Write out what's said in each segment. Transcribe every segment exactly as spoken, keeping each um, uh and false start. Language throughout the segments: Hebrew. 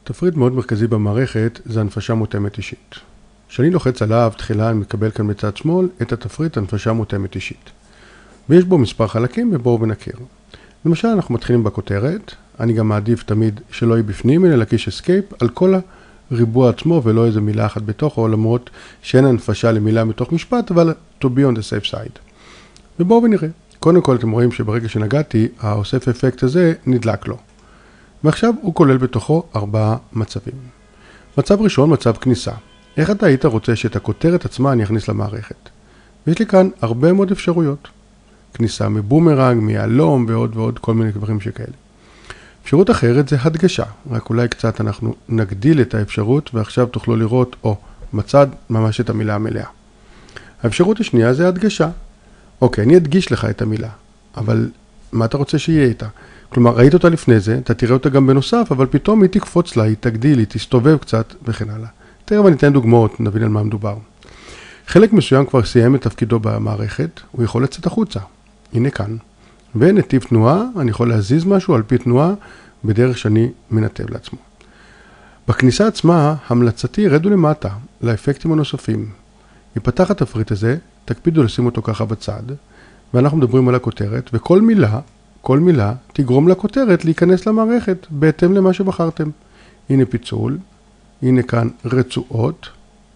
תפריט מאוד מרכזי במערכת זה הנפשה מותאמת אישית. כשאני לוחץ עליו, תחילה אני מקבל כאן בצד שמאל את התפריט הנפשה מותאמת אישית. ויש בו מספר חלקים ובואו ונכיר. למשל אנחנו מתחילים בכותרת, אני גם מעדיף תמיד שלא יהיה בפנים אלא להקיש אסקייפ על כל הריבוע עצמו ולא איזה מילה אחת בתוכו, למרות שאין הנפשה למילה מתוך משפט, אבל to be on the safe side. ובואו ונראה. קודם כל אתם רואים שברגע שנגעתי, האוסף אפקט הזה נדלק לו. ועכשיו הוא כולל בתוכו ארבעה מצבים. מצב ראשון, מצב כניסה. איך אתה היית רוצה שאת הכותרת עצמה אני אכניס למערכת? ויש לי כאן הרבה מאוד אפשרויות. כניסה מבומרנג, מיהלום ועוד ועוד כל מיני דברים שכאלה. אפשרות אחרת זה הדגשה. רק אולי קצת אנחנו נגדיל את האפשרות ועכשיו תוכלו לראות או מצד ממש את המילה המלאה. האפשרות השנייה זה הדגשה. אוקיי, אני אדגיש לך את המילה, אבל מה אתה רוצה שיהיה איתה? כלומר, ראית אותה לפני זה, אתה תראה אותה גם בנוסף, אבל פתאום היא תקפוץ לה, היא תגדיל, היא תסתובב קצת וכן הלאה. תראה, אני אתן דוגמאות, נבין על מה מדובר. חלק מסוים כבר סיים את תפקידו במערכת, הוא יכול לצאת החוצה. הנה כאן. ונתיב תנועה, אני יכול להזיז משהו על פי תנועה, בדרך שאני מנתב לעצמו. בכניסה עצמה, המלצתי רדו למטה, לאפקטים הנוספים. יפתח התפריט הזה, תקפידו לשים אותו ככה בצד, ואנחנו מדברים על הכותרת, וכל מילה, כל מילה תגרום לכותרת להיכנס למערכת, בהתאם למה שבחרתם. הנה פיצול, הנה כאן רצועות.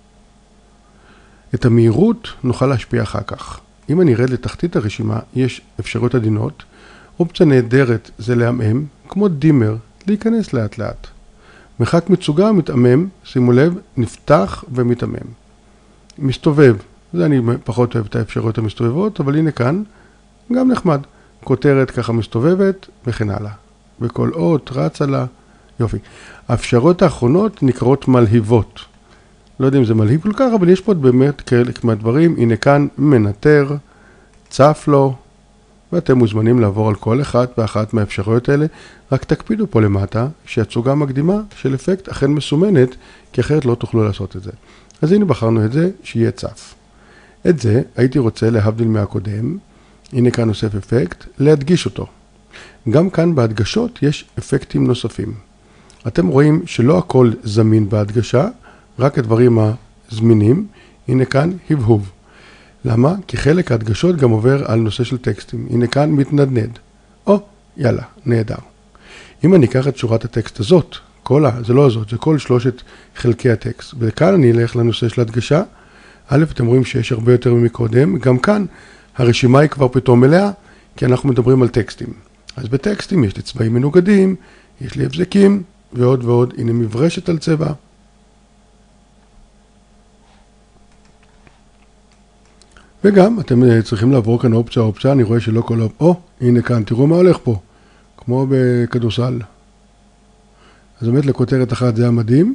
את המהירות נוכל להשפיע אחר כך. אם אני ארד לתחתית הרשימה, יש אפשרויות עדינות. אופציה נהדרת זה להמם, כמו דימר, להיכנס לאט לאט. מרחק מצוגה מתעמם, שימו לב, נפתח ומתעמם. מסתובב, זה אני פחות אוהב את האפשרויות המסתובבות, אבל הנה כאן, גם נחמד. כותרת ככה מסתובבת וכן הלאה. וכל אות רץ לה, יופי. האפשרויות האחרונות נקראות מלהיבות. לא יודע אם זה מלהיב כל כך, אבל יש פה באמת כאלה מהדברים. הנה כאן מנטר, צף לו, ואתם מוזמנים לעבור על כל אחת ואחת מהאפשרויות האלה. רק תקפידו פה למטה שהצוגה מקדימה של אפקט אכן מסומנת, כי אחרת לא תוכלו לעשות את זה. אז הנה בחרנו את זה שיהיה צף. את זה הייתי רוצה להבדיל מהקודם. הנה כאן נוסף אפקט, להדגיש אותו. גם כאן בהדגשות יש אפקטים נוספים. אתם רואים שלא הכל זמין בהדגשה, רק הדברים הזמינים. הנה כאן הבהוב. למה? כי חלק ההדגשות גם עובר על נושא של טקסטים. הנה כאן מתנדנד. או, יאללה, נהדר. אם אני אקח את שורת הטקסט הזאת, כל ה... זה לא הזאת, זה כל שלושת חלקי הטקסט. וכאן אני אלך לנושא של הדגשה. א', אתם רואים שיש הרבה יותר ממקודם. גם כאן הרשימה היא כבר פתאום מלאה, כי אנחנו מדברים על טקסטים. אז בטקסטים יש לי צבעים מנוגדים, יש לי הבזקים, ועוד ועוד. הנה מברשת על צבע. וגם אתם צריכים לעבור כאן אופציה אופציה, אני רואה שלא כל... או, הנה כאן, תראו מה הולך פה. כמו בכדורסל. אז באמת לכותרת אחת זה המדהים.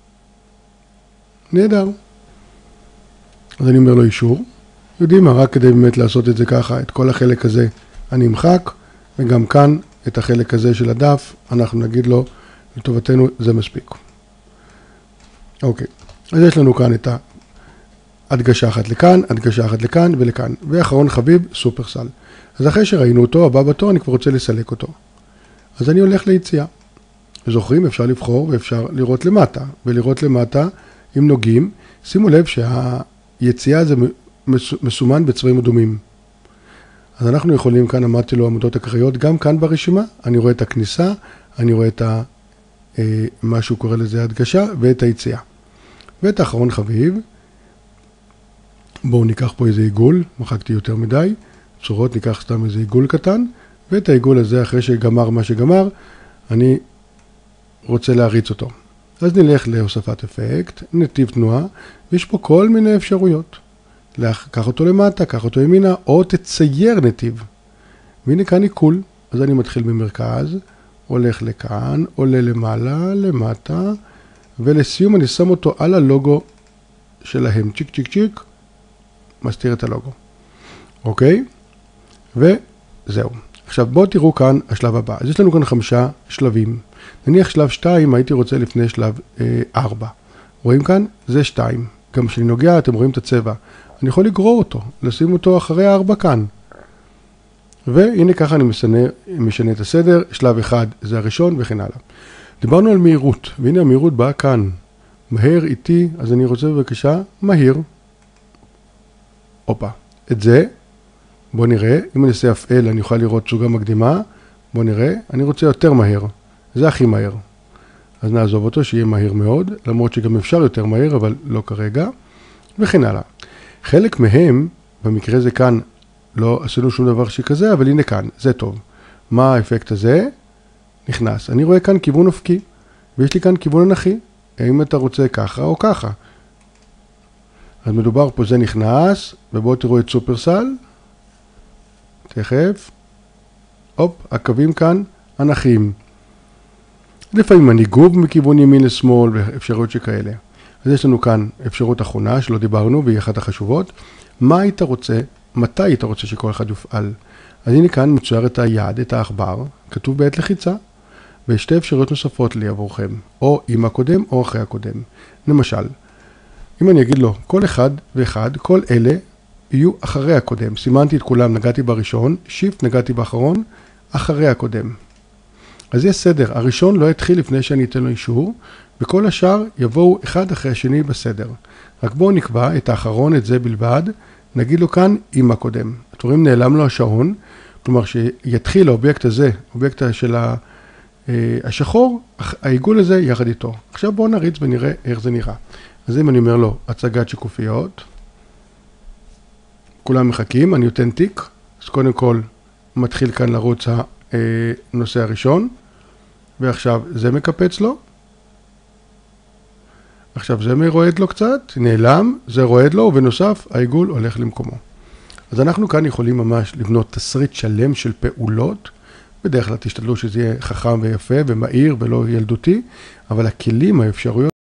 נהדר. אז אני אומר לו אישור. יודעים מה, רק כדי באמת לעשות את זה ככה, את כל החלק הזה אני אמחק, וגם כאן את החלק הזה של הדף, אנחנו נגיד לו, לטובתנו זה מספיק. אוקיי, אז יש לנו כאן את ההדגשה אחת לכאן, הדגשה אחת לכאן ולכאן, ואחרון חביב, סופרסל. אז אחרי שראינו אותו, הבא בתור, אני כבר רוצה לסלק אותו. אז אני הולך ליציאה. זוכרים, אפשר לבחור ואפשר לראות למטה, ולראות למטה, אם נוגעים, שימו לב שהיציאה זה מסומן בצבעים אדומים. אז אנחנו יכולים, כאן אמרתי לו עמודות הקריות, גם כאן ברשימה, אני רואה את הכניסה, אני רואה את ה, אה, מה שהוא קורא לזה הדגשה, ואת היציאה. ואת האחרון חביב, בואו ניקח פה איזה עיגול, מחקתי יותר מדי, צורות ניקח סתם איזה עיגול קטן, ואת העיגול הזה אחרי שגמר מה שגמר, אני רוצה להריץ אותו. אז נלך להוספת אפקט, נתיב תנועה, ויש פה כל מיני אפשרויות. קח אותו למטה, קח אותו ימינה, או תצייר נתיב. והנה כאן עיכול, אז אני מתחיל במרכז, הולך לכאן, עולה למעלה, למטה, ולסיום אני שם אותו על הלוגו שלהם, צ'יק צ'יק צ'יק, מסתיר את הלוגו. אוקיי? וזהו. עכשיו בואו תראו כאן השלב הבא. אז יש לנו כאן חמישה שלבים. נניח שלב שתיים, הייתי רוצה לפני שלב אה, ארבע. רואים כאן? זה שתיים. גם כשאני נוגע, אתם רואים את הצבע. אני יכול לגרור אותו, לשים אותו אחרי הארבע כאן. והנה ככה אני משנה, משנה את הסדר. שלב אחד זה הראשון וכן הלאה. דיברנו על מהירות, והנה המהירות באה כאן. מהר איתי, אז אני רוצה בבקשה מהיר. הופה. את זה, בוא נראה, אם אני אעשה אפעל אני אוכל לראות תצוגה מקדימה. בוא נראה, אני רוצה יותר מהר. זה הכי מהר. אז נעזוב אותו שיהיה מהיר מאוד, למרות שגם אפשר יותר מהר, אבל לא כרגע. וכן הלאה. חלק מהם, במקרה זה כאן, לא עשינו שום דבר שכזה, אבל הנה כאן, זה טוב. מה האפקט הזה? נכנס. אני רואה כאן כיוון אופקי, ויש לי כאן כיוון אנכי. האם אתה רוצה ככה או ככה? אז מדובר פה, זה נכנס, ובואו תראו את סופרסל. תכף. הופ, הקווים כאן אנכיים. לפעמים מנהיגוב מכיוון ימין לשמאל ואפשרויות שכאלה. אז יש לנו כאן אפשרות אחרונה שלא דיברנו והיא אחת החשובות. מה היית רוצה, מתי היית רוצה שכל אחד יופעל? אז הנה כאן מצויר את היד, את העכבר, כתוב בעת לחיצה. ויש שתי אפשרויות נוספות לי עבורכם, או עם הקודם או אחרי הקודם. למשל, אם אני אגיד לו, כל אחד ואחד, כל אלה יהיו אחרי הקודם. סימנתי את כולם, נגעתי בראשון, שיפט נגעתי באחרון, אחרי הקודם. אז יש סדר, הראשון לא יתחיל לפני שאני אתן לו אישור, וכל השאר יבואו אחד אחרי השני בסדר. רק בואו נקבע את האחרון, את זה בלבד, נגיד לו כאן עם הקודם. אתם רואים, נעלם לו השעון, כלומר שיתחיל האובייקט הזה, אובייקט של השחור, העיגול הזה יחד איתו. עכשיו בואו נריץ ונראה איך זה נראה. אז אם אני אומר לו, הצגת שיקופיות, כולם מחכים, אני נותן תיק, אז קודם כל מתחיל כאן לרוץ הנושא הראשון, ועכשיו זה מקפץ לו, עכשיו זה רועד לו קצת, נעלם, זה רועד לו, ובנוסף העיגול הולך למקומו. אז אנחנו כאן יכולים ממש לבנות תסריט שלם של פעולות, בדרך כלל תשתדלו שזה יהיה חכם ויפה ומהיר ולא ילדותי, אבל הכלים, האפשרויות,